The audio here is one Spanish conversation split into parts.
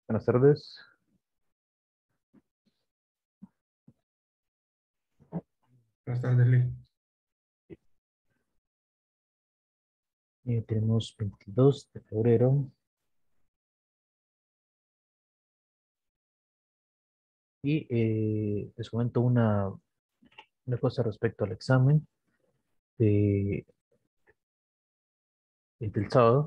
Buenas tardes. Buenas tardes, Lee. Tenemos 22 de febrero y les comento una cosa respecto al examen de, del sábado.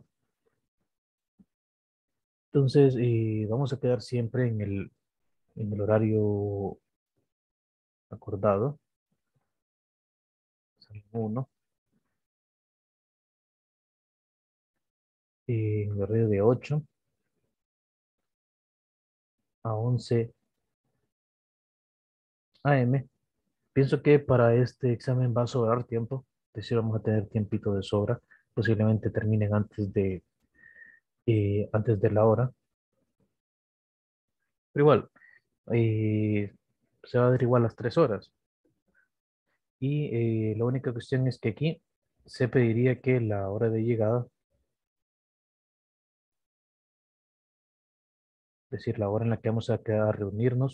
Entonces, vamos a quedar siempre en el horario acordado, salón 1, en el horario de 8 a 11 a.m. Pienso que para este examen va a sobrar tiempo, es decir, vamos a tener tiempito de sobra, posiblemente terminen antes de la hora, pero igual, se va a dar igual las 3 horas. Y la única cuestión es que aquí se pediría que la hora de llegada, es decir, la hora en la que vamos a quedar a reunirnos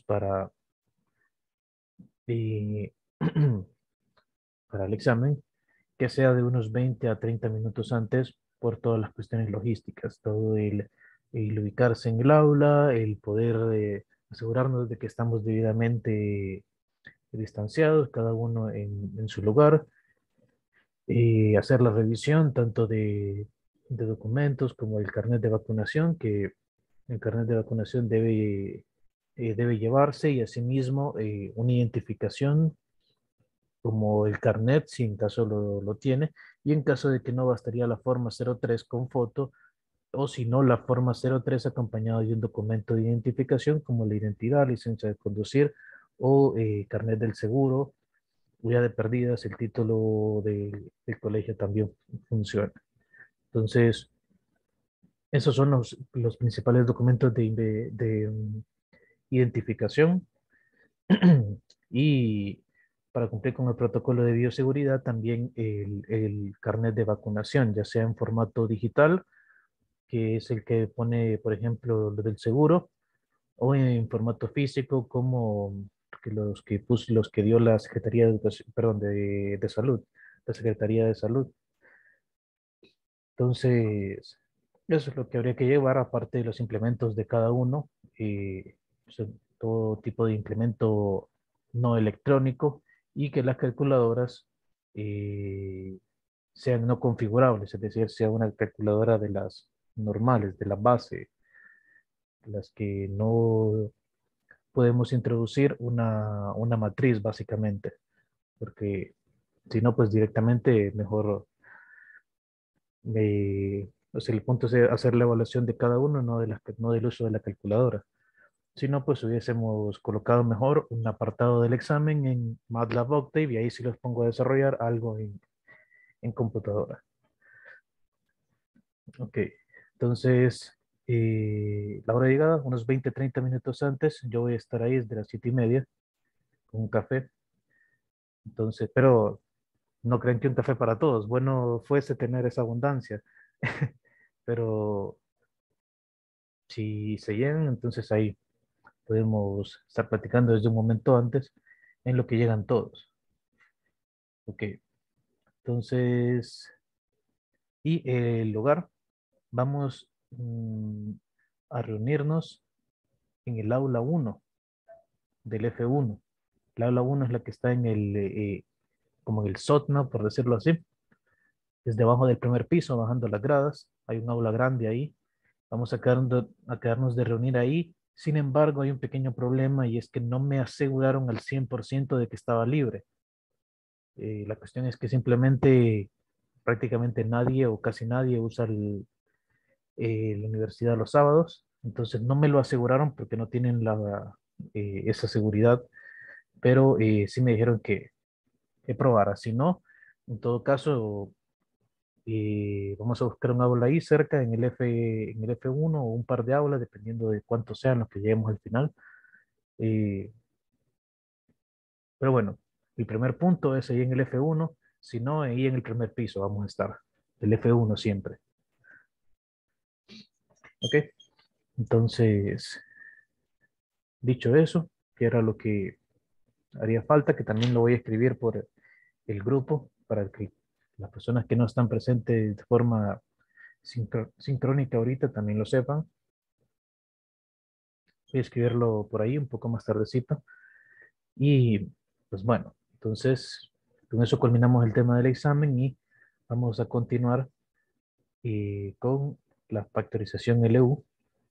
eh, para el examen, que sea de unos 20 a 30 minutos antes por todas las cuestiones logísticas, todo el ubicarse en el aula, el poder asegurarnos de que estamos debidamente distanciados, cada uno en su lugar, hacer la revisión tanto de documentos como el carnet de vacunación, que el carnet de vacunación debe llevarse y asimismo una identificación como el carnet, si en caso lo tiene, y en caso de que no bastaría la forma 03 con foto, o si no, la forma 03 acompañado de un documento de identificación como la identidad, licencia de conducir o carnet del seguro, o ya de perdidas, el título del colegio también funciona. Entonces, esos son los principales documentos de identificación. Y para cumplir con el protocolo de bioseguridad, también el carnet de vacunación, ya sea en formato digital, que es el que pone, por ejemplo, lo del seguro, o en formato físico, como los que dio la Secretaría de Educación, perdón, de Salud, la Secretaría de Salud. Entonces, eso es lo que habría que llevar, aparte de los implementos de cada uno, o sea, todo tipo de implemento no electrónico y que las calculadoras eh, sean no configurables, es decir, sea una calculadora de las normales, de la base, las que no podemos introducir una matriz básicamente, porque si no, pues directamente mejor o sea, el punto es hacer la evaluación de cada uno, no del uso de la calculadora. Si no, pues hubiésemos colocado mejor un apartado del examen en MATLAB Octave y ahí sí los pongo a desarrollar algo en computadora. Ok, entonces, la hora de llegada, unos 20 30 minutos antes, yo voy a estar ahí desde las 7:30 con un café. Entonces, pero no creen que un café para todos. Bueno, fuese tener esa abundancia, pero si se llenan, entonces ahí podemos estar platicando desde un momento antes en lo que llegan todos. Ok, entonces, y el lugar, vamos a reunirnos en el aula 1 del F1. El aula 1 es la que está como en el sótano, por decirlo así, es debajo del primer piso, bajando las gradas. Hay un aula grande ahí. Vamos a quedarnos de reunir ahí. Sin embargo, hay un pequeño problema y es que no me aseguraron al 100% de que estaba libre. La cuestión es que simplemente prácticamente nadie o casi nadie usa la universidad los sábados, entonces no me lo aseguraron porque no tienen esa seguridad, pero sí me dijeron que probara. Si no, en todo caso, vamos a buscar un aula ahí cerca en el F1 o un par de aulas, dependiendo de cuántos sean los que lleguemos al final. Eh, pero bueno, el primer punto es ahí en el F1, si no, ahí en el primer piso vamos a estar, el F1 siempre. ¿Ok? Entonces, dicho eso, que era lo que haría falta, que también lo voy a escribir por el grupo para que las personas que no están presentes de forma sincrónica ahorita también lo sepan. Voy a escribirlo por ahí un poco más tardecito. Y pues bueno, entonces con eso culminamos el tema del examen y vamos a continuar con la factorización LU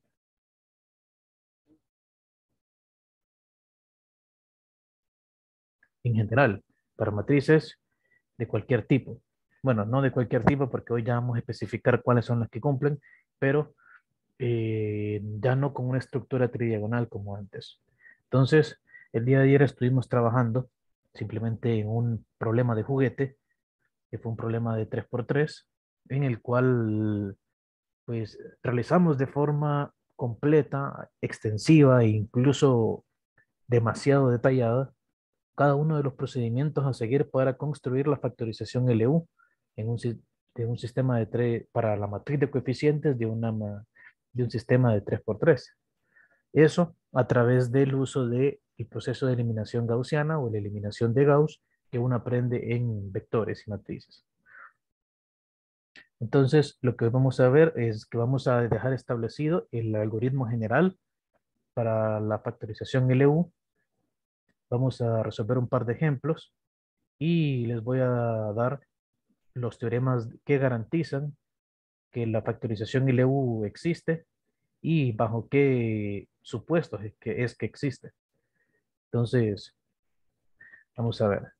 en general para matrices de cualquier tipo. Bueno, no de cualquier tipo porque hoy ya vamos a especificar cuáles son las que cumplen, pero ya no con una estructura tridiagonal como antes. Entonces, el día de ayer estuvimos trabajando simplemente en un problema de juguete, que fue un problema de 3x3 en el cual pues realizamos de forma completa, extensiva e incluso demasiado detallada cada uno de los procedimientos a seguir para construir la factorización LU en de un sistema de 3 para la matriz de coeficientes de, de un sistema de 3x3. Eso a través del uso del proceso de eliminación gaussiana o la eliminación de Gauss que uno aprende en vectores y matrices. Entonces, lo que vamos a ver es que vamos a dejar establecido el algoritmo general para la factorización LU. Vamos a resolver un par de ejemplos y les voy a dar los teoremas que garantizan que la factorización LU existe y bajo qué supuestos es que existe. Entonces, vamos a ver.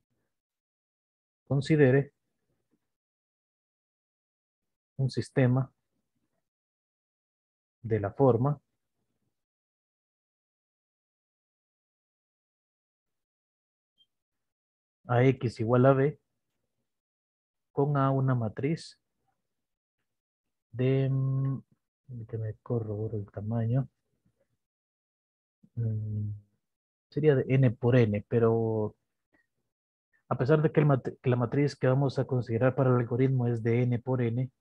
Considere un sistema de la forma AX igual a B con A una matriz de, que me corroboro el tamaño, mm, sería de N por N, pero a pesar de que, que la matriz que vamos a considerar para el algoritmo es de N por N,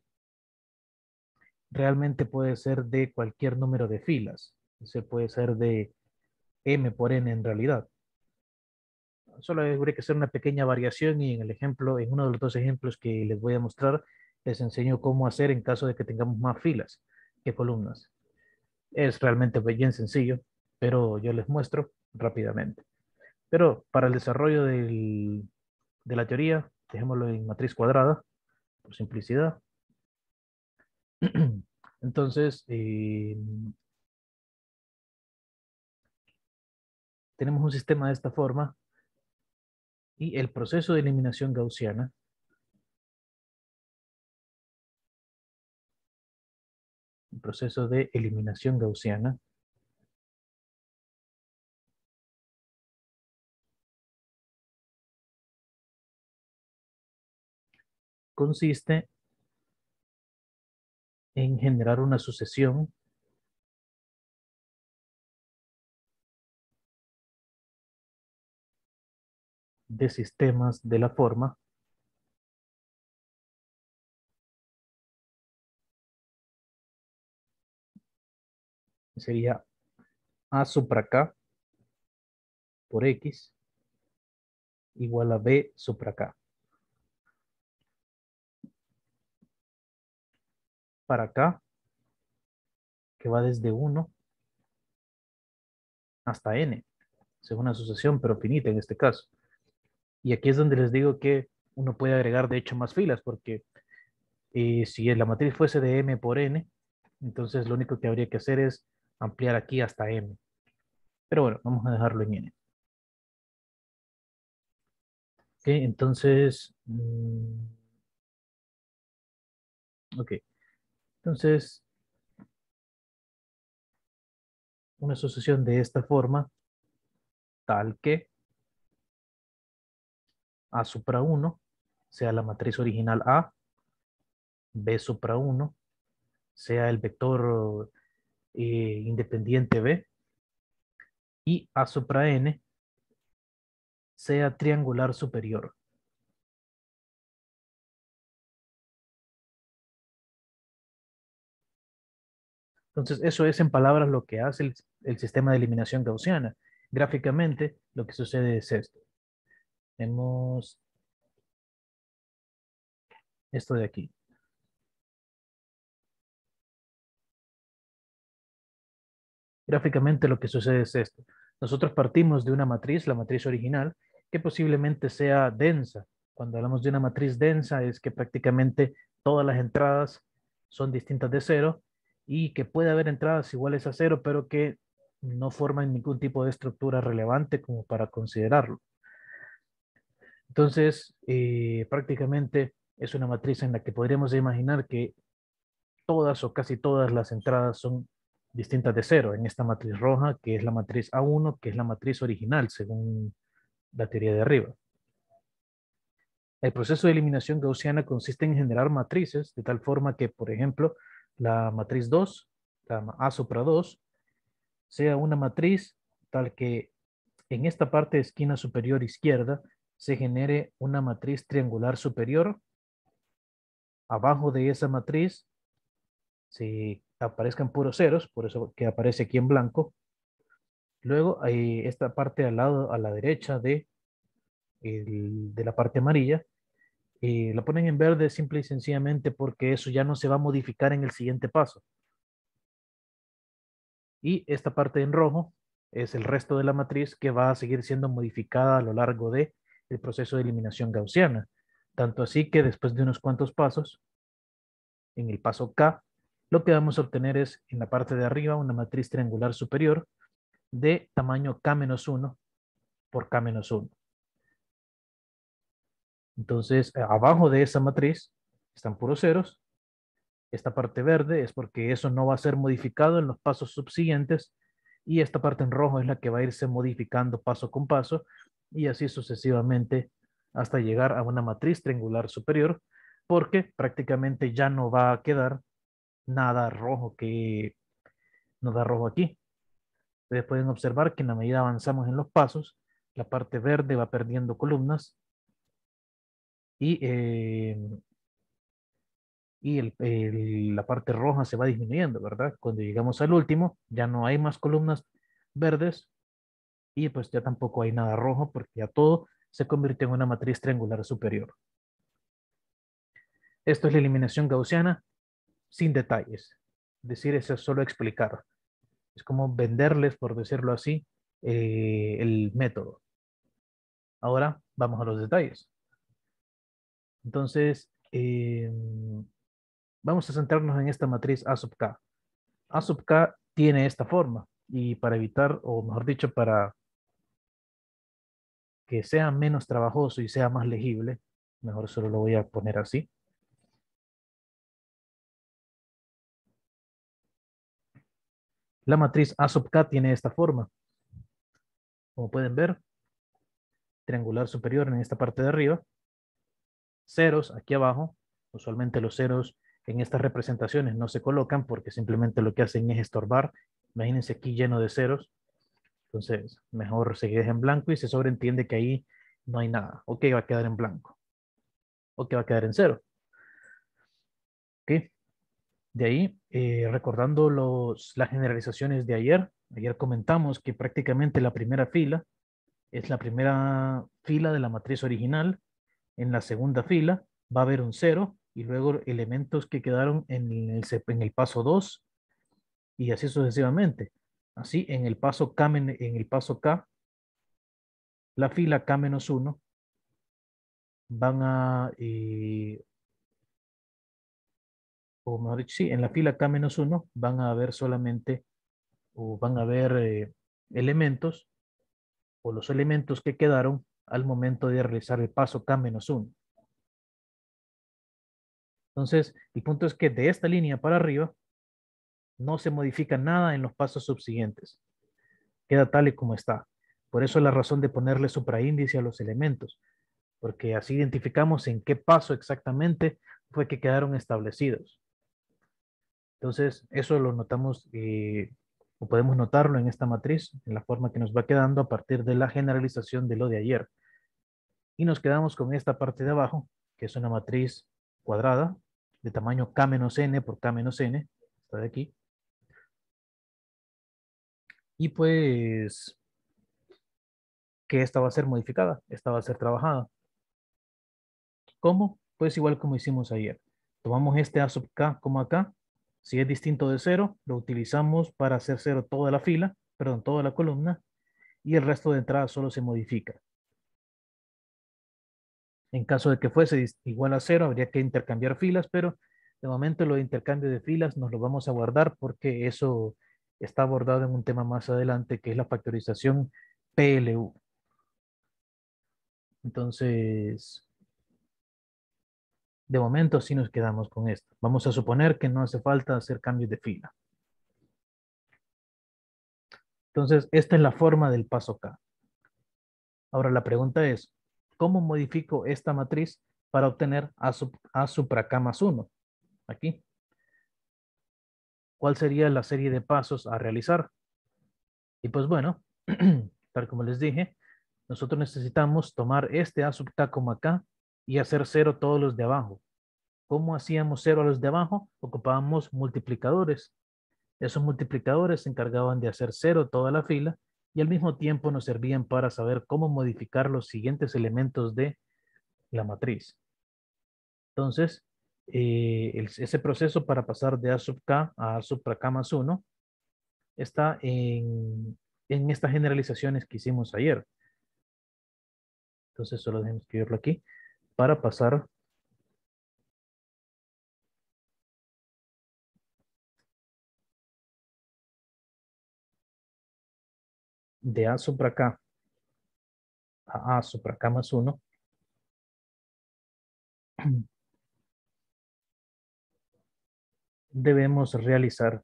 realmente puede ser de cualquier número de filas. Se puede ser de M por N en realidad. Solo habría que hacer una pequeña variación y en el ejemplo, en uno de los dos ejemplos que les voy a mostrar, les enseño cómo hacer en caso de que tengamos más filas que columnas. Es realmente bien sencillo, pero yo les muestro rápidamente. Pero para el desarrollo de la teoría, dejémoslo en matriz cuadrada, por simplicidad. Entonces, tenemos un sistema de esta forma y el proceso de eliminación gaussiana, el proceso de eliminación gaussiana consiste en generar una sucesión de sistemas de la forma sería A supra K por X igual a B supra K. Para K, que va desde 1 hasta N. Es una sucesión, pero finita en este caso. Y aquí es donde les digo que uno puede agregar de hecho más filas, porque si la matriz fuese de M por N, entonces lo único que habría que hacer es ampliar aquí hasta M. Pero bueno, vamos a dejarlo en N. Ok, entonces, ok, entonces una sucesión de esta forma, tal que A supra 1 sea la matriz original A, B supra 1 sea el vector independiente B, y A supra N sea triangular superior. Entonces, eso es en palabras lo que hace el sistema de eliminación gaussiana. Gráficamente, lo que sucede es esto. Tenemos esto de aquí. Gráficamente lo que sucede es esto. Nosotros partimos de una matriz, la matriz original, que posiblemente sea densa. Cuando hablamos de una matriz densa es que prácticamente todas las entradas son distintas de cero y que puede haber entradas iguales a cero, pero que no forman ningún tipo de estructura relevante como para considerarlo. Entonces, prácticamente es una matriz en la que podríamos imaginar que todas o casi todas las entradas son distintas de cero en esta matriz roja, que es la matriz A1, que es la matriz original, según la teoría de arriba. El proceso de eliminación gaussiana consiste en generar matrices de tal forma que, por ejemplo, la matriz 2, la A sopra 2, sea una matriz tal que en esta parte de esquina superior izquierda se genere una matriz triangular superior. Abajo de esa matriz se aparezcan puros ceros, por eso que aparece aquí en blanco. Luego hay esta parte al lado, a la derecha de la parte amarilla, la ponen en verde simple y sencillamente porque eso ya no se va a modificar en el siguiente paso. Y esta parte en rojo es el resto de la matriz que va a seguir siendo modificada a lo largo del proceso de eliminación gaussiana. Tanto así que después de unos cuantos pasos, en el paso K, lo que vamos a obtener es en la parte de arriba una matriz triangular superior de tamaño K-1 por K-1. Entonces, abajo de esa matriz están puros ceros. Esta parte verde es porque eso no va a ser modificado en los pasos subsiguientes y esta parte en rojo es la que va a irse modificando paso con paso y así sucesivamente hasta llegar a una matriz triangular superior porque prácticamente ya no va a quedar nada rojo que nos da rojo aquí. Ustedes pueden observar que en la medida avanzamos en los pasos, la parte verde va perdiendo columnas y la parte roja se va disminuyendo, ¿verdad? Cuando llegamos al último, ya no hay más columnas verdes y pues ya tampoco hay nada rojo porque ya todo se convirtió en una matriz triangular superior. Esto es la eliminación gaussiana sin detalles. Es decir, eso es solo explicar. Es como venderles, por decirlo así, el método. Ahora vamos a los detalles. Entonces, vamos a centrarnos en esta matriz A sub K. A sub K tiene esta forma y para evitar, o mejor dicho, para que sea menos trabajoso y sea más legible, mejor solo lo voy a poner así. La matriz A sub K tiene esta forma. Como pueden ver, triangular superior en esta parte de arriba, ceros aquí abajo. Usualmente los ceros en estas representaciones no se colocan porque simplemente lo que hacen es estorbar. Imagínense aquí lleno de ceros. Entonces, mejor se deja en blanco y se sobreentiende que ahí no hay nada. O que va a quedar en blanco. O que va a quedar en cero. ¿Ok? De ahí, recordando las generalizaciones de ayer comentamos que prácticamente la primera fila es la primera fila de la matriz original. En la segunda fila va a haber un cero y luego elementos que quedaron en el paso 2 y así sucesivamente. Así, en el paso K, la fila K-1 van a, o mejor dicho, sí, en la fila K-1 van a haber solamente, o van a haber elementos, o los elementos que quedaron al momento de realizar el paso K-1. Entonces, el punto es que de esta línea para arriba no se modifica nada en los pasos subsiguientes. Queda tal y como está. Por eso la razón de ponerle supraíndice a los elementos, porque así identificamos en qué paso exactamente fue que quedaron establecidos. Entonces, eso lo notamos o podemos notarlo en esta matriz, en la forma que nos va quedando a partir de la generalización de lo de ayer. Y nos quedamos con esta parte de abajo, que es una matriz cuadrada de tamaño K-N por K-N, esta de aquí. y pues que esta va a ser modificada, esta va a ser trabajada. ¿Cómo? Pues igual como hicimos ayer. Tomamos este A sub K como acá. Si es distinto de cero, lo utilizamos para hacer cero toda la fila, perdón, toda la columna, y el resto de entradas solo se modifica. En caso de que fuese igual a cero, habría que intercambiar filas, pero de momento lo de intercambio de filas nos lo vamos a guardar porque eso está abordado en un tema más adelante, que es la factorización PLU. Entonces, de momento sí nos quedamos con esto. Vamos a suponer que no hace falta hacer cambios de fila. Entonces, esta es la forma del paso K. Ahora la pregunta es, ¿cómo modifico esta matriz para obtener A supra K más 1? Aquí. ¿Cuál sería la serie de pasos a realizar? Y pues bueno, tal como les dije, nosotros necesitamos tomar este A sub K como acá y hacer cero todos los de abajo. ¿Cómo hacíamos cero a los de abajo? Ocupábamos multiplicadores. Esos multiplicadores se encargaban de hacer cero toda la fila y al mismo tiempo nos servían para saber cómo modificar los siguientes elementos de la matriz. Entonces, ese proceso para pasar de A sub K a A sub K más 1 está en estas generalizaciones que hicimos ayer. Entonces, solo dejemos escribirlo aquí para pasar de A supra K a supra K más 1. Debemos realizar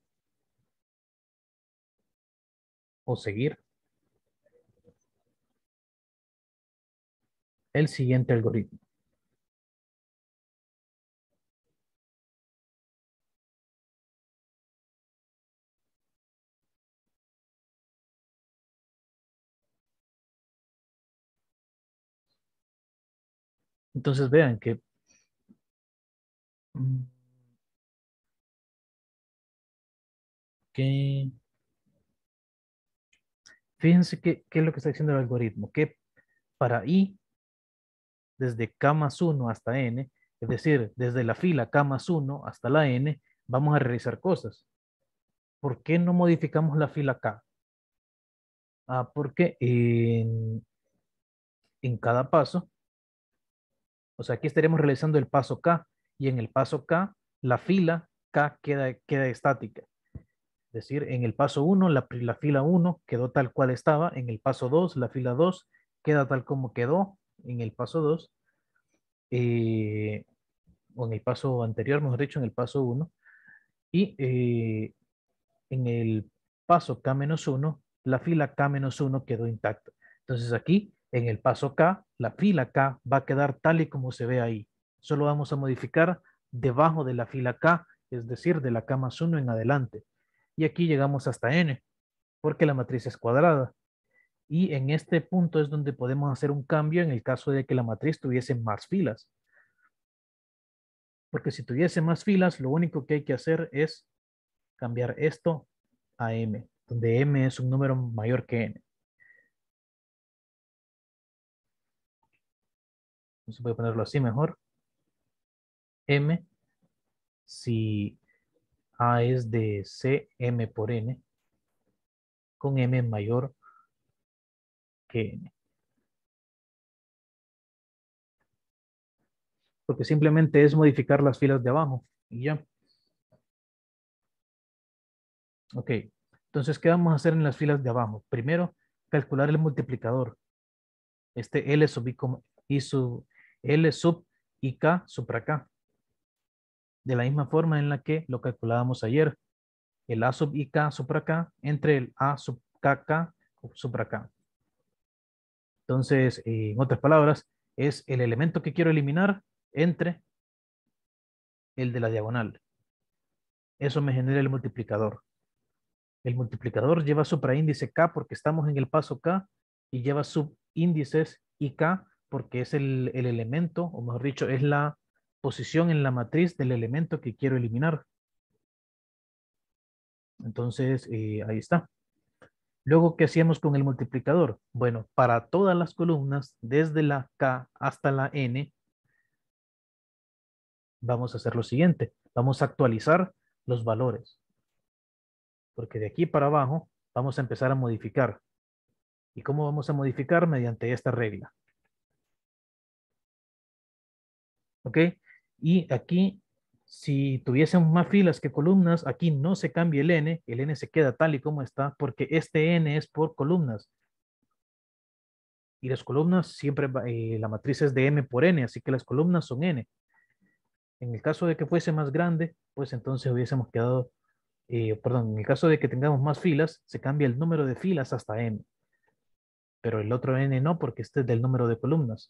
o seguir el siguiente algoritmo. Entonces vean mm, que fíjense qué es lo que está diciendo el algoritmo, que para i desde k más 1 hasta n, es decir, desde la fila k más 1 hasta la n, vamos a realizar cosas. ¿Por qué no modificamos la fila k? Porque en cada paso, o sea, aquí estaremos realizando el paso k y en el paso k, la fila k queda estática. Es decir, en el paso 1, la fila 1 quedó tal cual estaba. En el paso 2, la fila 2 queda tal como quedó en el paso 2. eh, o en el paso anterior, mejor dicho, en el paso 1. Y en el paso K-1, la fila K-1 quedó intacta. Entonces aquí, en el paso K, la fila K va a quedar tal y como se ve ahí. Solo vamos a modificar debajo de la fila K, es decir, de la K más 1 en adelante. Y aquí llegamos hasta N, porque la matriz es cuadrada. Y en este punto es donde podemos hacer un cambio en el caso de que la matriz tuviese más filas. Porque si tuviese más filas, lo único que hay que hacer es cambiar esto a m, donde m es un número mayor que n. Entonces voy a ponerlo así mejor. M, si a es de cm por n, con m mayor que n. Porque simplemente es modificar las filas de abajo y ya. Ok, entonces, ¿qué vamos a hacer en las filas de abajo? Primero, calcular el multiplicador. Este L sub I sub, L sub IK supra K. De la misma forma en la que lo calculábamos ayer. El A sub IK supra K entre el A sub KK supra K. Entonces, en otras palabras, es el elemento que quiero eliminar entre el de la diagonal. Eso me genera el multiplicador. El multiplicador lleva supraíndice K porque estamos en el paso K y lleva subíndices IK porque es el elemento, o mejor dicho, es la posición en la matriz del elemento que quiero eliminar. Entonces, ahí está. Luego, ¿qué hacíamos con el multiplicador? Bueno, para todas las columnas, desde la K hasta la N, vamos a hacer lo siguiente. Vamos a actualizar los valores, porque de aquí para abajo vamos a empezar a modificar. ¿Y cómo vamos a modificar? Mediante esta regla. ¿Ok? Y aquí, si tuviésemos más filas que columnas, aquí no se cambia el n se queda tal y como está, porque este n es por columnas. Y las columnas siempre, la matriz es de m por n, así que las columnas son n. En el caso de que fuese más grande, pues entonces hubiésemos quedado, perdón, en el caso de que tengamos más filas, se cambia el número de filas hasta n. Pero el otro n no, porque este es del número de columnas.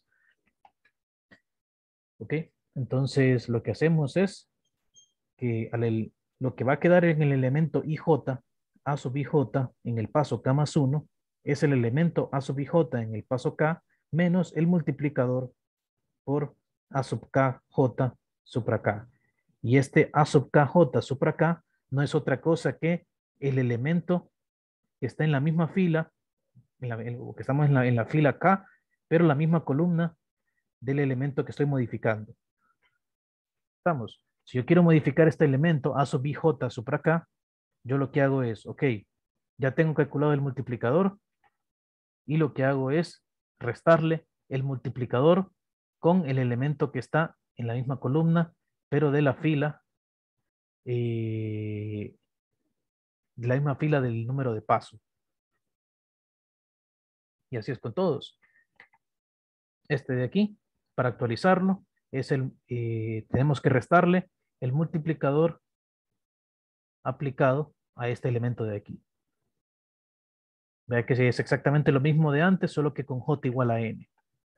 ¿Ok? Entonces lo que hacemos es que lo que va a quedar en el elemento ij, a sub ij en el paso k más 1, es el elemento a sub ij en el paso k menos el multiplicador por a sub kj supra k. Y este a sub kj supra k no es otra cosa que el elemento que está en la misma fila, que estamos en la fila k, pero la misma columna del elemento que estoy modificando. Estamos. Si yo quiero modificar este elemento a sub ij supra k, yo lo que hago es, ok, ya tengo calculado el multiplicador y lo que hago es restarle el multiplicador con el elemento que está en la misma columna, pero eh, de la misma fila del número de paso. Y así es con todos. Este de aquí, para actualizarlo, tenemos que restarle el multiplicador aplicado a este elemento de aquí. Vea que es exactamente lo mismo de antes, solo que con j igual a n.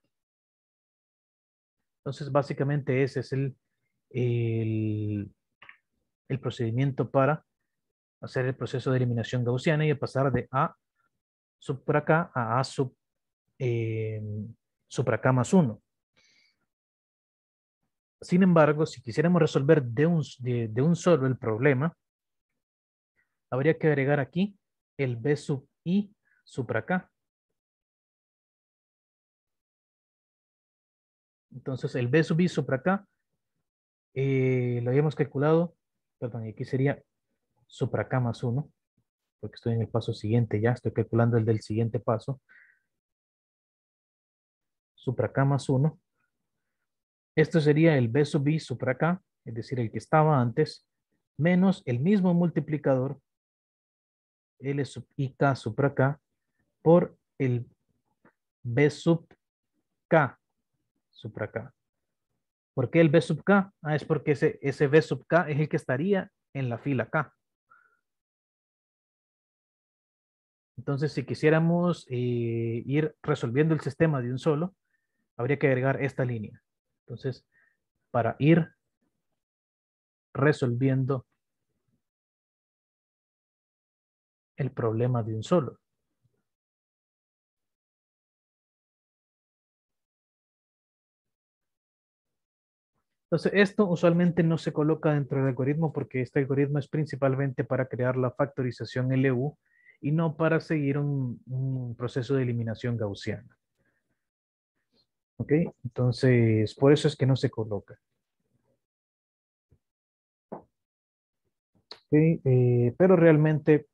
Entonces, básicamente ese es el, el procedimiento para hacer el proceso de eliminación gaussiana y pasar de A supra K a eh, supra K más 1. Sin embargo, si quisiéramos resolver de un solo el problema, habría que agregar aquí el B sub I supra K. Entonces, el B sub I supra K lo habíamos calculado, perdón, y aquí sería supra K más 1, porque estoy en el paso siguiente ya, estoy calculando el del siguiente paso, supra K más 1. Esto sería el B sub I supra K, es decir, el que estaba antes, menos el mismo multiplicador, L sub IK supra K, por el B sub K supra K. ¿Por qué el B sub K? Es porque ese B sub K es el que estaría en la fila K. Entonces, si quisiéramos ir resolviendo el sistema de un solo, habría que agregar esta línea. Entonces, para ir resolviendo el problema de un solo. Entonces, esto usualmente no se coloca dentro del algoritmo porque este algoritmo es principalmente para crear la factorización LU y no para seguir un proceso de eliminación gaussiana. ¿Ok? Entonces, por eso es que no se coloca. ¿Ok? Pero realmente,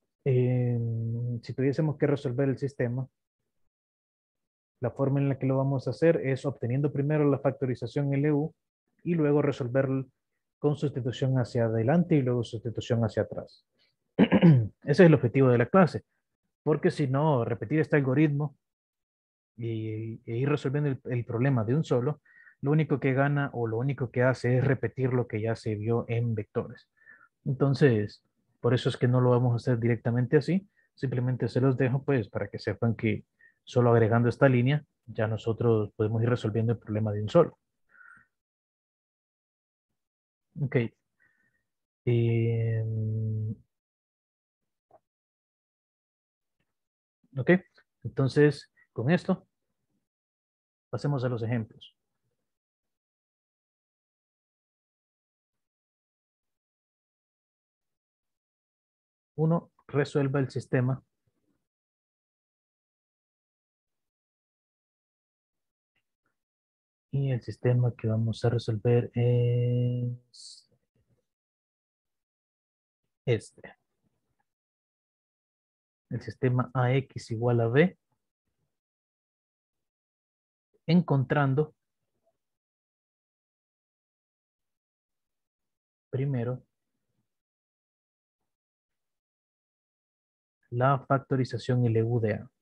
si tuviésemos que resolver el sistema, la forma en la que lo vamos a hacer es obteniendo primero la factorización LU y luego resolver con sustitución hacia adelante y luego sustitución hacia atrás. Ese es el objetivo de la clase, porque si no, repetir este algoritmo e ir resolviendo el problema de un solo, lo único que gana o lo único que hace es repetir lo que ya se vio en vectores. Entonces, por eso es que no lo vamos a hacer directamente así, simplemente se los dejo pues para que sepan que solo agregando esta línea ya nosotros podemos ir resolviendo el problema de un solo. Ok. Em, ok. Entonces, con esto, pasemos a los ejemplos. Uno, resuelva el sistema Y el sistema que vamos a resolver es este. El sistema AX igual a B, encontrando primero la factorización LU de A.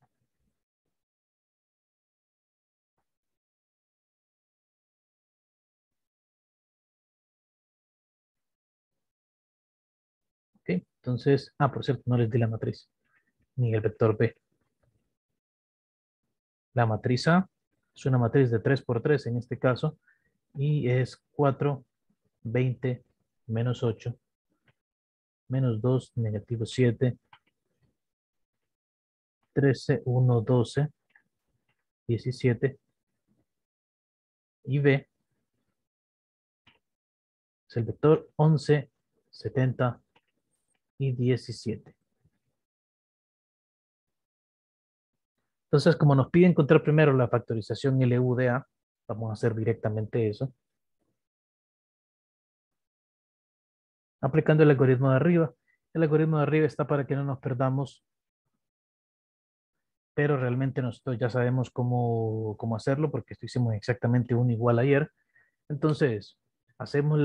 ¿Ok? Entonces, por cierto, no les di la matriz, ni el vector B. La matriz A es una matriz de 3 por 3 en este caso, y es 4, 20, menos 8, menos 2, negativo 7, 13, 1, 12, 17, y B es el vector 11, 70 y 17. Entonces, como nos pide encontrar primero la factorización LU de A, vamos a hacer directamente eso, aplicando el algoritmo de arriba. El algoritmo de arriba está para que no nos perdamos, pero realmente nosotros ya sabemos cómo hacerlo porque esto hicimos exactamente uno igual ayer. Entonces, hacemos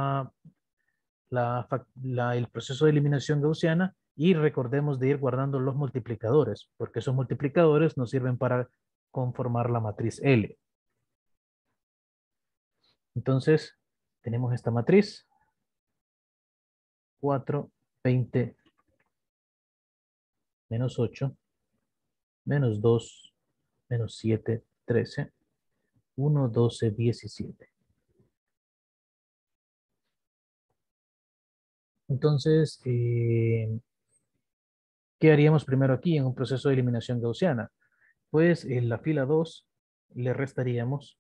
el proceso de eliminación gaussiana y recordemos de ir guardando los multiplicadores, porque esos multiplicadores nos sirven para conformar la matriz L. Entonces, tenemos esta matriz, 4, 20, menos 8, menos 2, menos 7, 13, 1, 12, 17. Entonces, ¿qué haríamos primero aquí en un proceso de eliminación gaussiana? Pues en la fila 2 le restaríamos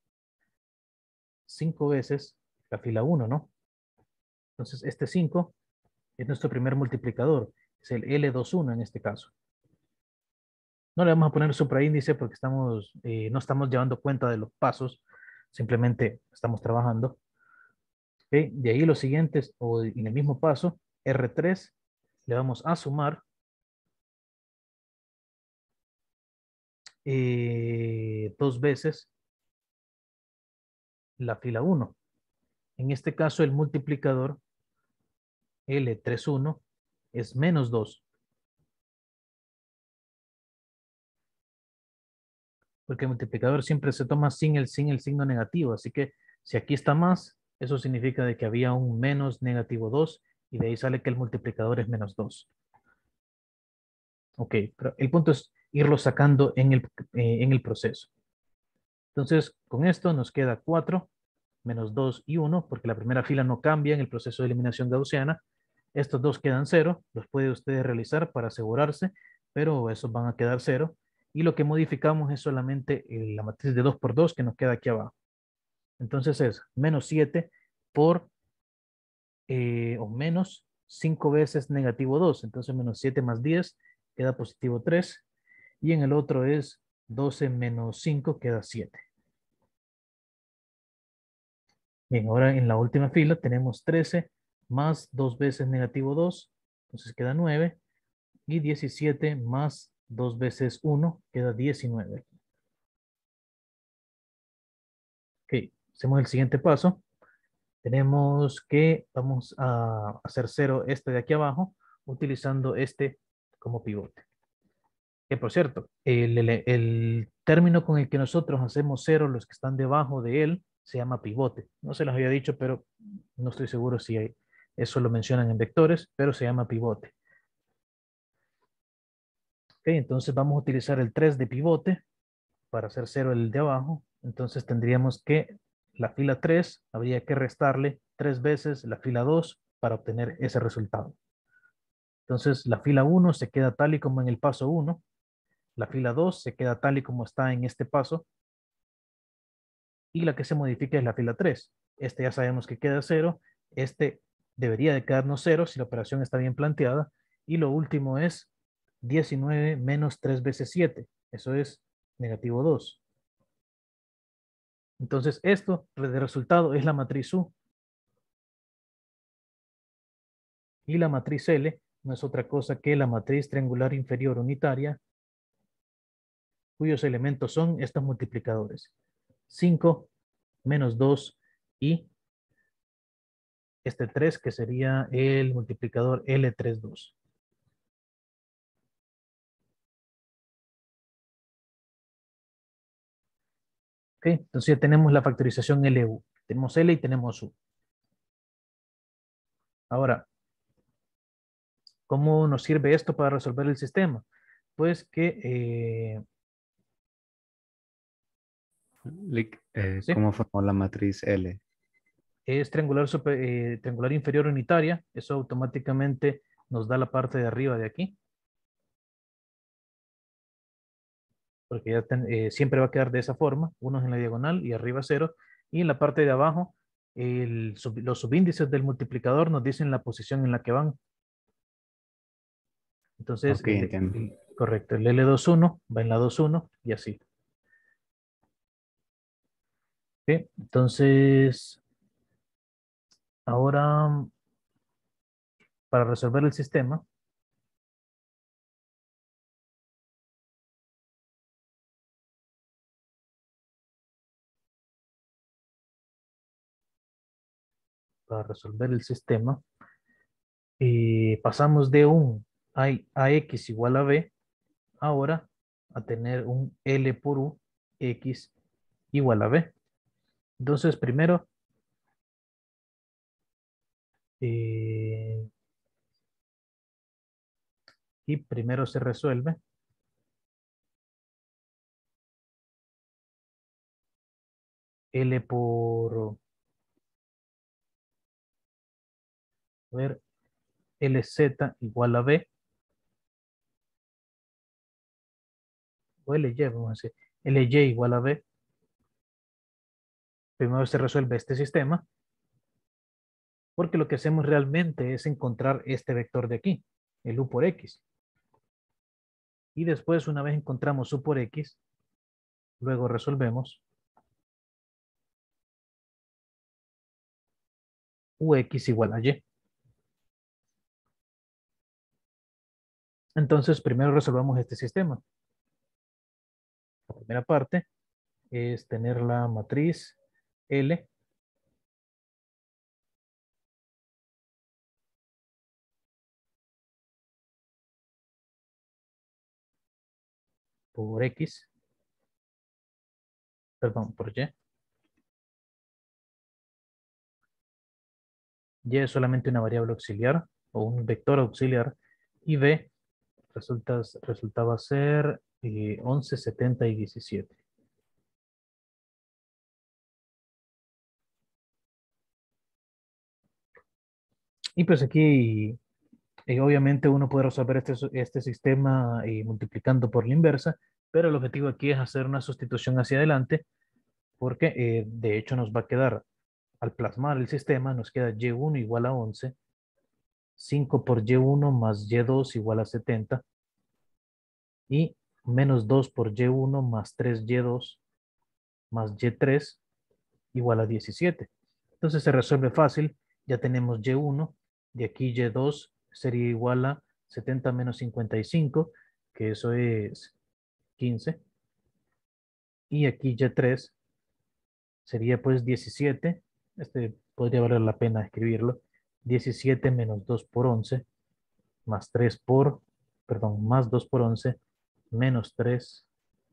5 veces la fila 1, ¿no? Entonces, este 5 es nuestro primer multiplicador, es el L21 en este caso. No le vamos a poner supraíndice porque no estamos llevando cuenta de los pasos, simplemente estamos trabajando. ¿Ok? De ahí los siguientes, o en el mismo paso, R3, le vamos a sumar 2 veces la fila 1. En este caso, el multiplicador L31 es menos 2, porque el multiplicador siempre se toma sin el signo negativo. Así que si aquí está más, eso significa de que había un menos negativo 2 y de ahí sale que el multiplicador es menos 2. Ok, pero el punto es irlo sacando en el proceso. Entonces, con esto nos queda 4 menos 2 y 1, porque la primera fila no cambia en el proceso de eliminación gaussiana. Estos dos quedan 0, los puede ustedes realizar para asegurarse, pero esos van a quedar 0. Y lo que modificamos es solamente la matriz de 2 por 2 que nos queda aquí abajo. Entonces es menos 7 por, o menos 5 veces negativo 2. Entonces menos 7 más 10 queda positivo 3. Y en el otro es 12 menos 5 queda 7. Bien, ahora en la última fila tenemos 13 más 2 veces negativo 2, entonces queda 9, y 17 más 2 veces 1 queda 19. Ok, hacemos el siguiente paso. Tenemos que vamos a hacer 0 este de aquí abajo, utilizando este como pivote. Que por cierto, el término con el que nosotros hacemos 0, los que están debajo de él, se llama pivote. No se los había dicho, pero no estoy seguro si eso lo mencionan en vectores, pero se llama pivote. Ok, entonces vamos a utilizar el 3 de pivote para hacer 0 el de abajo. Entonces tendríamos que la fila 3 habría que restarle 3 veces la fila 2 para obtener ese resultado. Entonces la fila 1 se queda tal y como en el paso 1. La fila 2 se queda tal y como está en este paso. Y la que se modifica es la fila 3. Este ya sabemos que queda 0. Este debería de quedarnos 0 si la operación está bien planteada. Y lo último es 19 menos 3 veces 7. Eso es negativo 2. Entonces, esto de resultado es la matriz U. Y la matriz L no es otra cosa que la matriz triangular inferior unitaria, cuyos elementos son estos multiplicadores. 5 menos 2 y este 3 que sería el multiplicador L32. ¿Ok? Entonces ya tenemos la factorización LU. Tenemos L y tenemos U. Ahora, ¿cómo nos sirve esto para resolver el sistema? Pues que, ¿sí? ¿Cómo formó la matriz L? Es triangular, triangular inferior unitaria. Eso automáticamente nos da la parte de arriba de aquí. Porque ya siempre va a quedar de esa forma. Uno es en la diagonal y arriba 0. Y en la parte de abajo, los subíndices del multiplicador nos dicen la posición en la que van. Entonces, Ok, entiendo. correcto, el L21 va en la 21 y así. ¿Ok? Entonces, ahora, para resolver el sistema, pasamos de un AX igual a B, ahora a tener un L por U, X igual a B. Entonces, primero, eh, y primero se resuelve L por, a ver, LZ igual a B, o LY, vamos a decir, LY igual a B. Primero se resuelve este sistema, porque lo que hacemos realmente es encontrar este vector de aquí, el U por X. Y después, una vez encontramos U por X, luego resolvemos UX igual a Y. Entonces, primero resolvamos este sistema. La primera parte es tener la matriz L por X, perdón, por Y. Y es solamente una variable auxiliar o un vector auxiliar. Y B resultaba ser 11, 70 y 17. Y pues aquí, obviamente uno puede resolver este sistema multiplicando por la inversa, pero el objetivo aquí es hacer una sustitución hacia adelante, porque de hecho nos va a quedar, al plasmar el sistema, nos queda Y1 igual a 11, 5 por Y1 más Y2 igual a 70, y menos 2 por Y1 más 3Y2 más Y3 igual a 17. Entonces se resuelve fácil, ya tenemos Y1, de aquí Y2 sería igual a 70 menos 55, que eso es 15, y aquí Y3 sería pues 17, podría valer la pena escribirlo, 17 menos 2 por 11, más 3 por, perdón, más 2 por 11, menos 3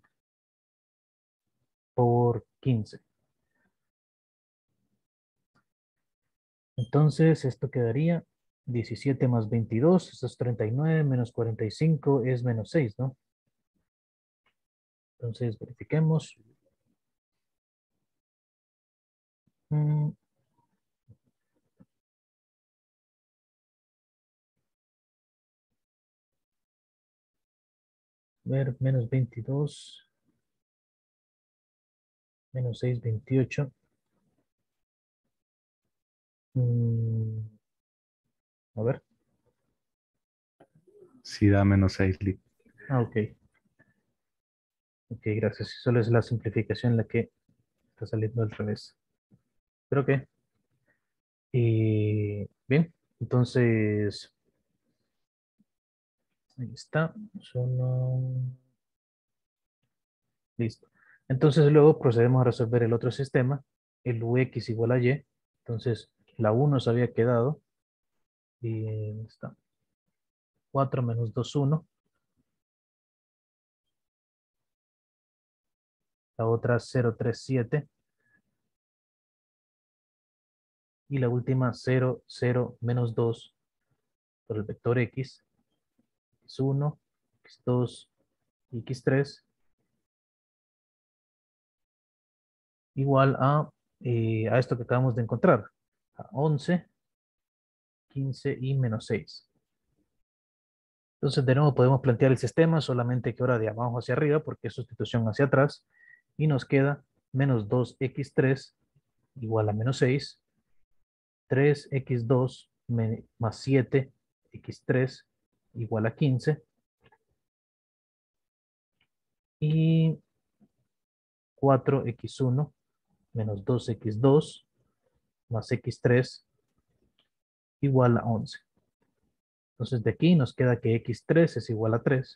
por 15. Entonces, esto quedaría 17 más 22, eso es 39, menos 45 es menos 6, ¿no? Entonces, verifiquemos. Mm, ver, menos 22, menos 6, 28. Mm, a ver. Sí, da menos 6. Ah, ok. Ok, gracias. Solo es la simplificación la que está saliendo al revés. Creo que. Bien, entonces, ahí está. Solo. Listo. Entonces luego procedemos a resolver el otro sistema, el ux igual a y. Entonces la 1 se había quedado. Y ahí está. 4 menos 2, 1. La otra 0, 3, 7. Y la última 0, 0, menos 2 por el vector x. X1, x2, x3 igual a esto que acabamos de encontrar. A 11, 15 y menos 6. Entonces de nuevo podemos plantear el sistema, solamente que ahora de abajo hacia arriba, porque es sustitución hacia atrás. Y nos queda menos 2x3 igual a menos 6. 3x2 más 7x3 igual a 15. Y 4x1 menos 2x2 más x3 igual a 11. Entonces de aquí nos queda que x3 es igual a 3.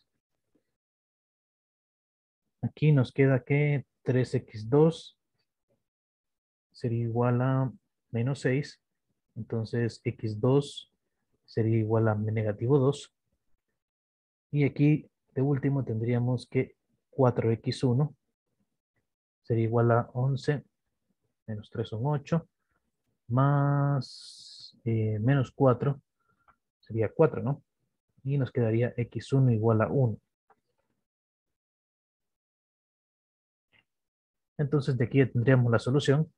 Aquí nos queda que 3x2 sería igual a menos 6. Entonces x2 sería igual a negativo 2. Y aquí de último tendríamos que 4x1 sería igual a 11. Menos 3 son 8. Más menos 4 sería 4, ¿no? Y nos quedaría x1 igual a 1. Entonces de aquí ya tendríamos la solución.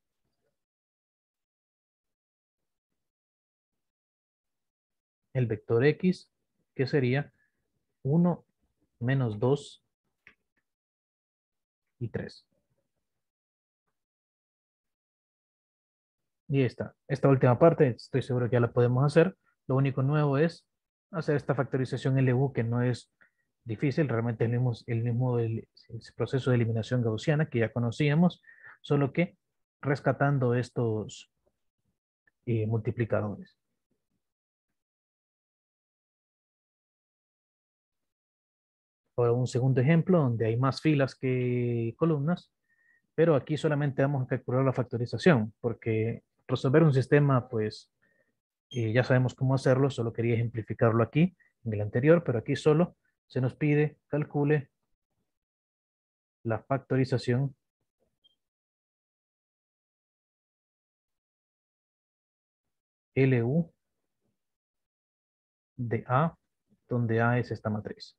El vector x, que sería 1, menos 2 y 3. Y ahí está. Esta última parte, estoy seguro que ya la podemos hacer. Lo único nuevo es hacer esta factorización LU, que no es difícil. Realmente es el proceso de eliminación gaussiana que ya conocíamos, solo que rescatando estos multiplicadores. Ahora un segundo ejemplo donde hay más filas que columnas, pero aquí solamente vamos a calcular la factorización, porque resolver un sistema, pues ya sabemos cómo hacerlo, solo quería ejemplificarlo aquí, en el anterior, pero aquí solo se nos pide calcule la factorización LU de A, donde A es esta matriz.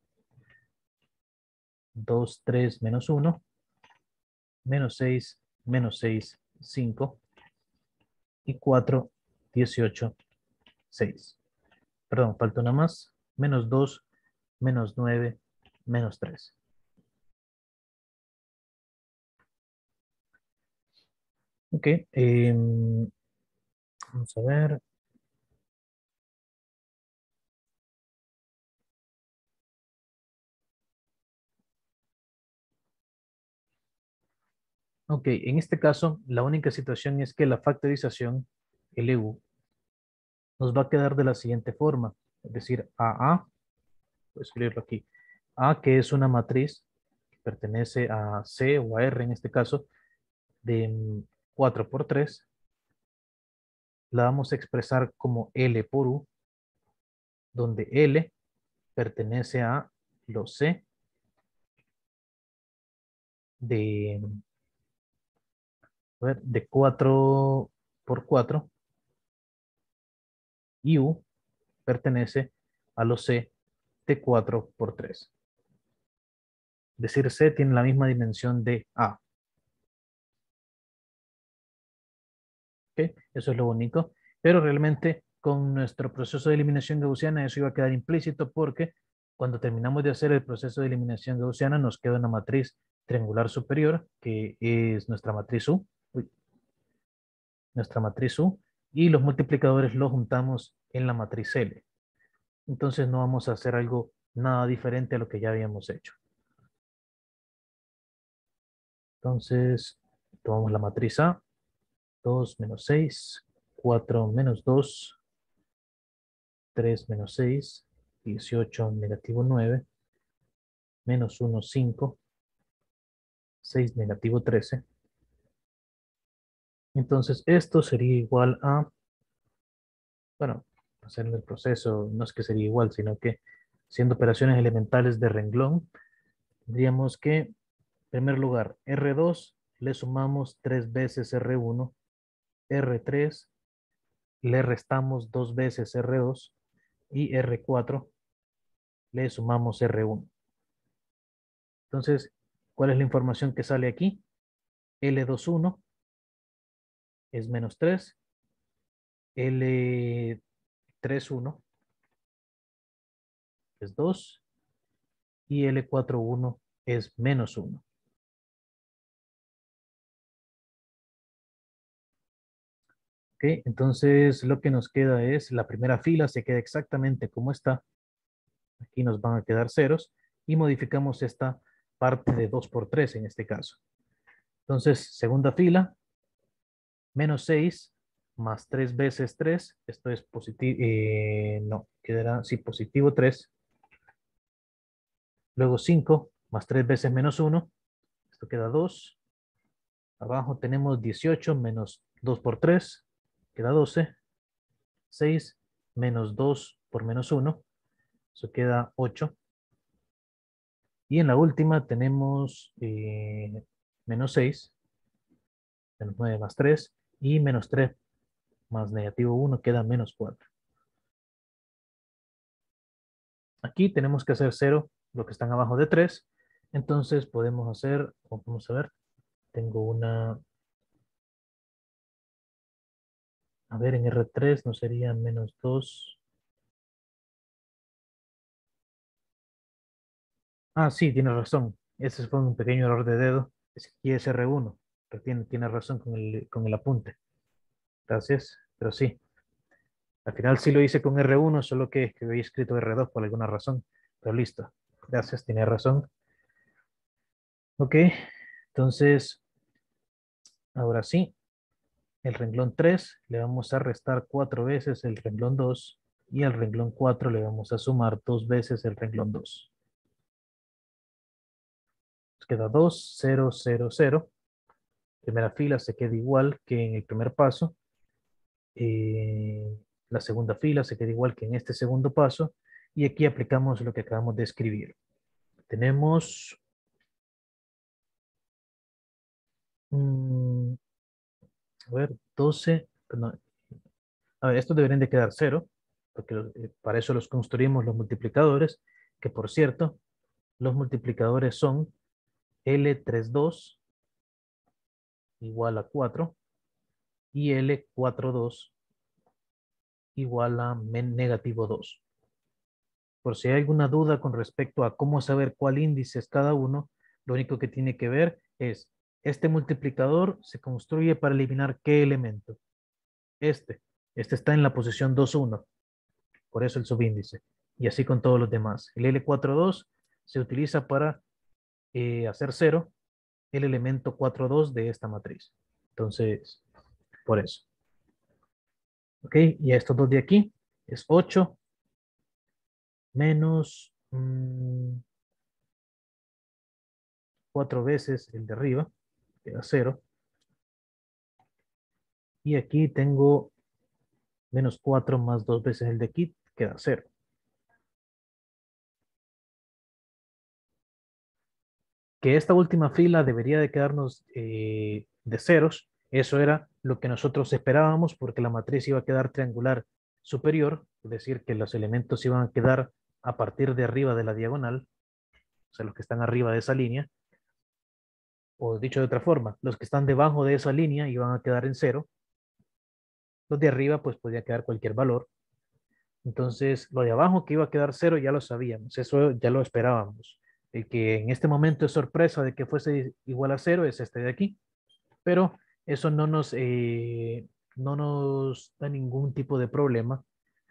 2, 3, menos 1, menos 6, 5, y 4, 18, 6. Perdón, falta una más. Menos 2, menos 9, menos 3. Ok, vamos a ver. Ok, en este caso, la única situación es que la factorización LU nos va a quedar de la siguiente forma. Es decir, AA, voy a escribirlo aquí. A, que es una matriz que pertenece a C o a R en este caso, de 4 por 3, la vamos a expresar como L por U, donde L pertenece a los C de, a ver, de 4 por 4 y U pertenece a los C de 4 por 3. Es decir, C tiene la misma dimensión de A. ¿Ok? Eso es lo único. Pero realmente con nuestro proceso de eliminación gaussiana eso iba a quedar implícito porque cuando terminamos de hacer el proceso de eliminación gaussiana nos queda una matriz triangular superior que es nuestra matriz U. Uy, nuestra matriz U. Y los multiplicadores los juntamos en la matriz L. Entonces no vamos a hacer algo nada diferente a lo que ya habíamos hecho. Entonces, tomamos la matriz A, 2 menos 6, 4 menos 2, 3 menos 6, 18 negativo 9, menos 1, 5, 6 negativo 13. Entonces esto sería igual a, bueno, hacer el proceso no es que sería igual, sino que siendo operaciones elementales de renglón, tendríamos que, en primer lugar, R2 le sumamos 3 veces R1, R3 le restamos 2 veces R2 y R4 le sumamos R1. Entonces, ¿cuál es la información que sale aquí? L21 es menos 3, L31 es 2 y L41 es menos 1. ¿Ok? Entonces, lo que nos queda es la primera fila se queda exactamente como está. Aquí nos van a quedar ceros y modificamos esta parte de 2 por 3 en este caso. Entonces, segunda fila, menos 6 más 3 veces 3. Esto es positivo, no, quedará, sí, positivo 3. Luego 5 más 3 veces menos 1. Esto queda 2. Abajo tenemos 18 menos 2 por 3. Queda 12. 6 menos 2 por menos 1. Eso queda 8. Y en la última tenemos menos 6. Menos 9 más 3. Y menos 3 más negativo 1 queda menos 4. Aquí tenemos que hacer 0, lo que están abajo de 3. Entonces podemos hacer, vamos a ver, tengo una, a ver, en R3 no sería menos 2. Ah, sí, tiene razón. Ese fue un pequeño error de dedo. Es que aquí es R1. Pero tiene razón con el apunte. Gracias, pero sí. Al final sí lo hice con R1, solo que había escrito R2 por alguna razón. Pero listo. Gracias, tiene razón. Ok, entonces, ahora sí. El renglón 3 le vamos a restar 4 veces el renglón 2 y al renglón 4 le vamos a sumar 2 veces el renglón 2. Nos queda 2, 0, 0, 0. Primera fila se queda igual que en el primer paso. La segunda fila se queda igual que en este segundo paso. Y aquí aplicamos lo que acabamos de escribir. Tenemos... a ver, 12... No, a ver, estos deberían de quedar 0, porque para eso los construimos los multiplicadores, que por cierto, los multiplicadores son L32 igual a 4 y L42 igual a negativo 2. Por si hay alguna duda con respecto a cómo saber cuál índice es cada uno, lo único que tiene que ver es, este multiplicador se construye para eliminar qué elemento. Este está en la posición 2, 1, por eso el subíndice. Y así con todos los demás. El L42 se utiliza para hacer 0 el elemento 4,2 de esta matriz. Entonces, por eso. Ok, y estos dos de aquí es 8 menos 4 veces el de arriba, queda 0. Y aquí tengo menos 4 más 2 veces el de aquí, queda 0. Que esta última fila debería de quedarnos de ceros. Eso era lo que nosotros esperábamos porque la matriz iba a quedar triangular superior, es decir, que los elementos iban a quedar a partir de arriba de la diagonal, o sea, los que están arriba de esa línea, o dicho de otra forma, los que están debajo de esa línea iban a quedar en 0, los de arriba pues podía quedar cualquier valor. Entonces, lo de abajo que iba a quedar 0 ya lo sabíamos, eso ya lo esperábamos. El que en este momento es sorpresa de que fuese igual a 0 es este de aquí, pero eso no nos da ningún tipo de problema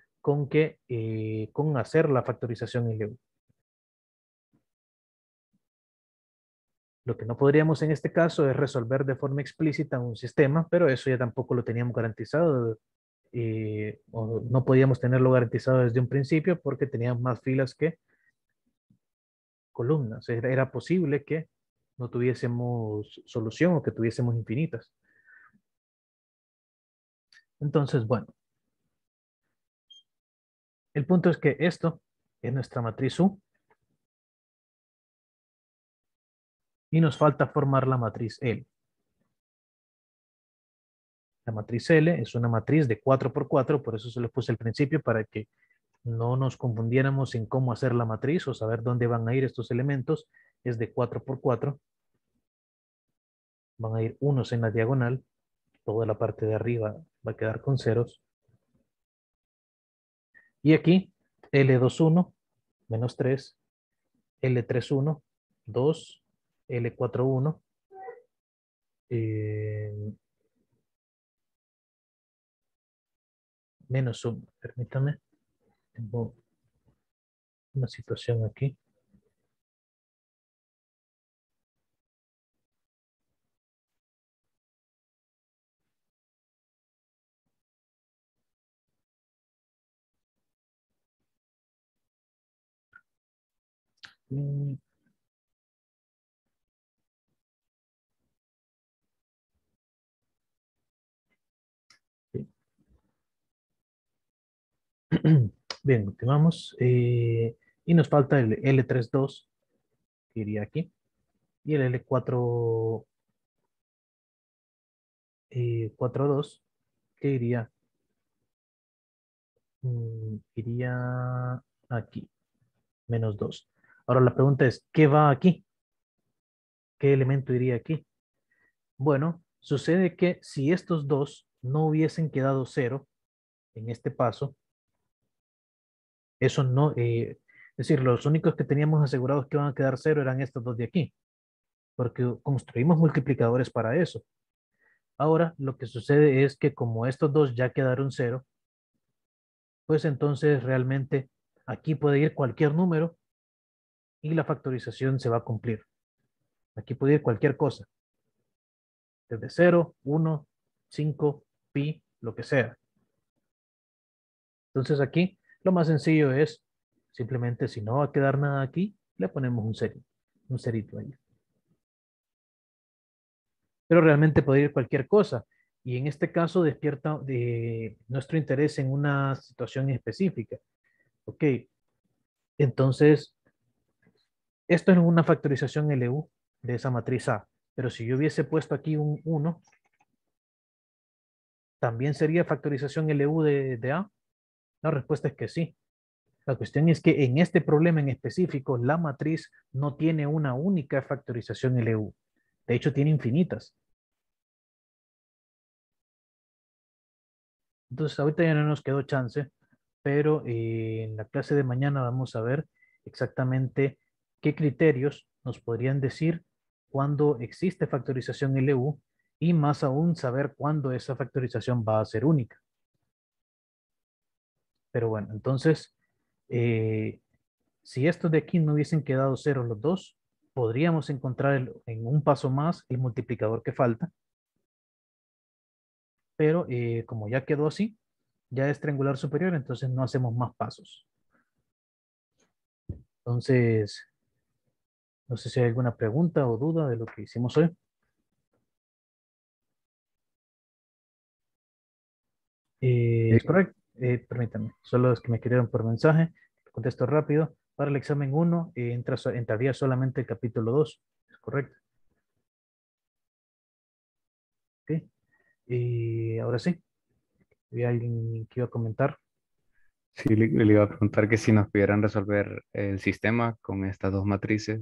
con hacer la factorización en LEU. Lo que no podríamos en este caso es resolver de forma explícita un sistema, pero eso ya tampoco lo teníamos garantizado, o no podíamos tenerlo garantizado desde un principio porque teníamos más filas que columnas. Era posible que no tuviésemos solución o que tuviésemos infinitas. Entonces, bueno, el punto es que esto es nuestra matriz U y nos falta formar la matriz L. La matriz L es una matriz de 4 por 4, por eso se lo puse al principio para que no nos confundiéramos en cómo hacer la matriz o saber dónde van a ir estos elementos. Es de 4 por 4. Van a ir unos en la diagonal. Toda la parte de arriba va a quedar con ceros. Y aquí, L21 menos 3, L31, 2, L41, menos 1. Permítame, tengo una situación aquí. Mm, sí. Bien, continuamos. Y nos falta el L32, que iría aquí. Y el L4, 42, que iría aquí, menos 2. Ahora la pregunta es, ¿qué va aquí? ¿Qué elemento iría aquí? Bueno, sucede que si estos dos no hubiesen quedado cero en este paso, eso no, es decir, los únicos que teníamos asegurados que iban a quedar cero eran estos dos de aquí, porque construimos multiplicadores para eso. Ahora, lo que sucede es que como estos dos ya quedaron cero, pues entonces realmente aquí puede ir cualquier número y la factorización se va a cumplir. Aquí puede ir cualquier cosa, desde 0, 1, 5, pi, lo que sea. Entonces aquí lo más sencillo es simplemente si no va a quedar nada aquí, le ponemos un cerito ahí. Pero realmente puede ir cualquier cosa. Y en este caso despierta nuestro interés en una situación específica. Ok, entonces esto es una factorización LU de esa matriz A. Pero si yo hubiese puesto aquí un 1, ¿también sería factorización LU de A? La respuesta es que sí. La cuestión es que en este problema en específico, la matriz no tiene una única factorización LU. De hecho, tiene infinitas. Entonces, ahorita ya no nos quedó chance, pero en la clase de mañana vamos a ver exactamente qué criterios nos podrían decir cuándo existe factorización LU y más aún saber cuándo esa factorización va a ser única. Pero bueno, entonces, eh, si estos de aquí no hubiesen quedado ceros los dos, podríamos encontrar en un paso más el multiplicador que falta, pero como ya quedó así, ya es triangular superior, entonces no hacemos más pasos. Entonces, no sé si hay alguna pregunta o duda de lo que hicimos hoy. Es Sí, correcto. Permítanme, solo es que me escribieron por mensaje. Contesto rápido. Para el examen 1 entraría solamente el capítulo 2. Es correcto. Ok. Y ahora sí, ¿había alguien que iba a comentar? sí, le iba a preguntar que si nos pudieran resolver el sistema con estas dos matrices,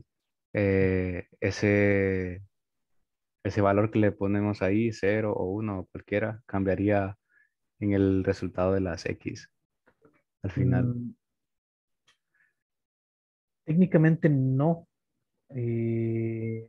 ese valor que le ponemos ahí, 0 o 1 o cualquiera, cambiaría en el resultado de las X al final. Mm, técnicamente no. Eh,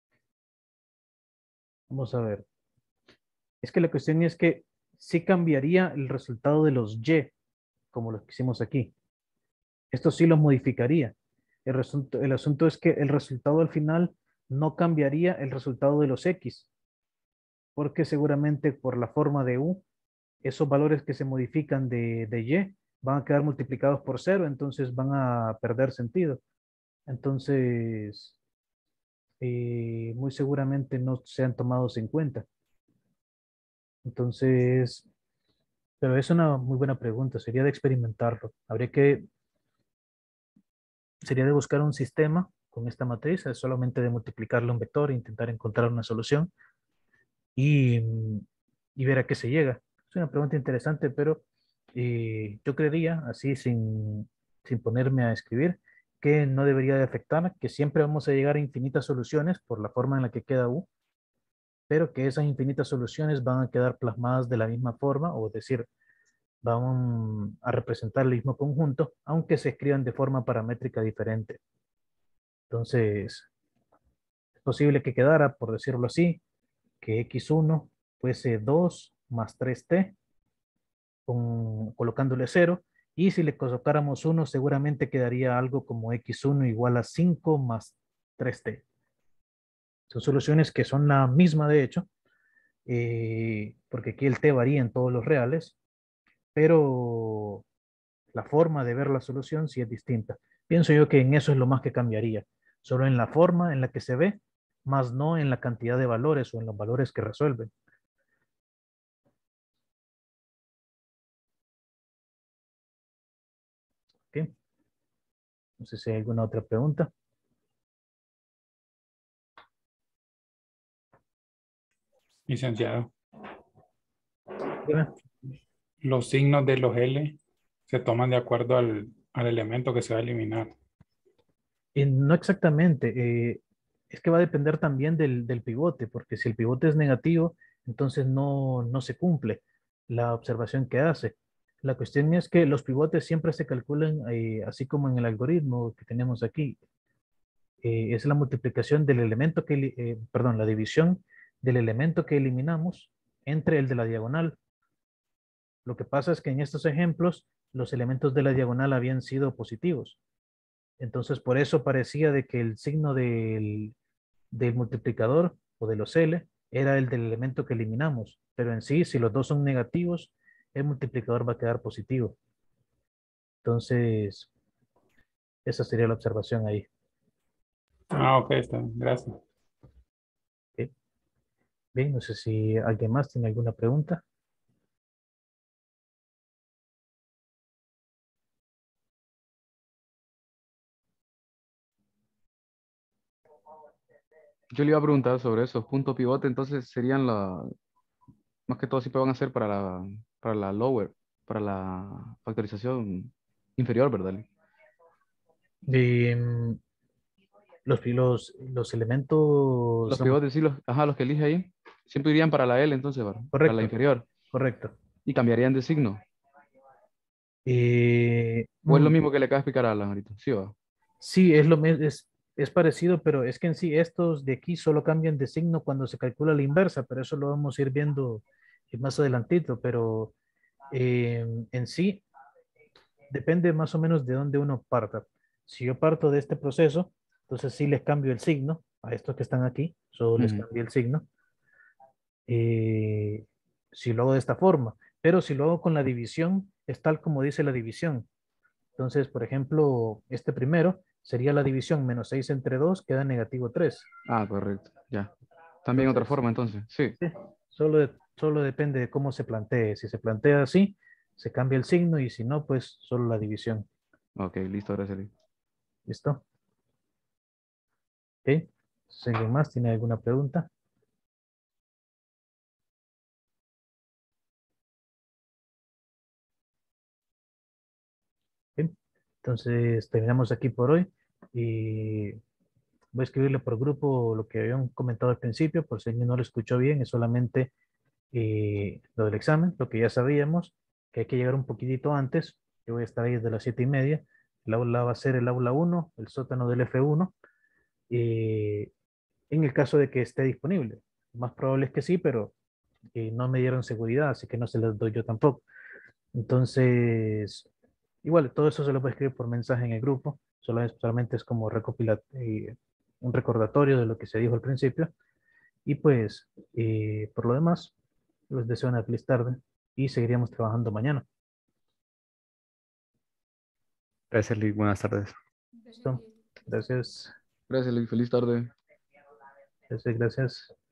vamos a ver. Es que la cuestión es que sí cambiaría el resultado de los Y, como los que hicimos aquí. Esto sí los modificaría. El asunto es que el resultado al final no cambiaría el resultado de los X, porque seguramente por la forma de U, esos valores que se modifican de Y van a quedar multiplicados por cero, entonces van a perder sentido. Entonces, muy seguramente no sean tomados en cuenta. Entonces, pero es una muy buena pregunta, sería de experimentarlo. Sería de buscar un sistema con esta matriz, es solamente de multiplicarle un vector e intentar encontrar una solución y, y ver a qué se llega. Es una pregunta interesante, pero yo creería, así sin ponerme a escribir, que no debería de afectar, que siempre vamos a llegar a infinitas soluciones por la forma en la que queda U, pero que esas infinitas soluciones van a quedar plasmadas de la misma forma, o decir, van a representar el mismo conjunto, aunque se escriban de forma paramétrica diferente. Entonces, es posible que quedara, por decirlo así, que x1 fuese 2 más 3t, colocándole 0, y si le colocáramos 1, seguramente quedaría algo como x1 igual a 5 más 3t. Son soluciones que son la misma, de hecho, porque aquí el t varía en todos los reales, pero la forma de ver la solución sí es distinta. Pienso yo que en eso es lo más que cambiaría, solo en la forma en la que se ve, más no en la cantidad de valores o en los valores que resuelven. ¿Ok? No sé si hay alguna otra pregunta. Licenciado, Dígame. los signos de los L se toman de acuerdo al elemento que se va a eliminar. No exactamente. Es que va a depender también del pivote, porque si el pivote es negativo, entonces no se cumple la observación que hace. La cuestión es que los pivotes siempre se calculan, así como en el algoritmo que tenemos aquí. Es la multiplicación del elemento perdón, la división del elemento que eliminamos entre el de la diagonal. Lo que pasa es que en estos ejemplos, los elementos de la diagonal habían sido positivos. Entonces, por eso parecía de que el signo del multiplicador o de los L era el del elemento que eliminamos. Pero en sí, si los dos son negativos, el multiplicador va a quedar positivo. Entonces, esa sería la observación ahí. Ah, ok, está bien, gracias. ¿Ok? Bien, no sé si alguien más tiene alguna pregunta. Yo le iba a preguntar sobre eso. Punto pivote, entonces serían más que todo siempre van a ser para la lower, para la factorización inferior, ¿verdad? Y, los elementos, Los pivotes, sí, ajá, los que elige ahí, siempre irían para la L, entonces, para la correcto, inferior, correcto. y cambiarían de signo. Eh, O es lo mm, mismo que le acaba de explicar a Alan ahorita, ¿sí va? sí, es parecido, pero es que en sí estos de aquí solo cambian de signo cuando se calcula la inversa, pero eso lo vamos a ir viendo más adelantito, pero en sí depende más o menos de dónde uno parta. Si yo parto de este proceso, entonces sí les cambio el signo a estos que están aquí, solo les Ujú. cambio el signo. eh, si lo hago de esta forma, pero si lo hago con la división, es tal como dice la división. Entonces, por ejemplo, este primero sería la división menos 6 entre 2 queda negativo 3. Ah, correcto, ya. También otra Entonces, forma, entonces, sí. sí, solo depende de cómo se plantee. Si se plantea así, se cambia el signo y si no, pues solo la división. Ok, listo, gracias, Luis. ¿Listo? ¿Ok? Si alguien más tiene alguna pregunta. ¿Ok? Entonces, terminamos aquí por hoy y voy a escribirle por grupo lo que habían comentado al principio, por si alguien no lo escuchó bien, es solamente lo del examen, lo que ya sabíamos, que hay que llegar un poquitito antes. Yo voy a estar ahí desde las 7:30. El aula va a ser el aula 1, el sótano del F1, en el caso de que esté disponible. Lo más probable es que sí, pero no me dieron seguridad, así que no se los doy yo tampoco. Entonces, igual, todo eso se lo voy a escribir por mensaje en el grupo, solamente es como recopilar, un recordatorio de lo que se dijo al principio. Y pues, por lo demás, les deseo una feliz tarde y seguiríamos trabajando mañana. Gracias, Luis. Buenas tardes. ¿Listo? Gracias, Gracias, Luis. Feliz tarde. gracias, gracias.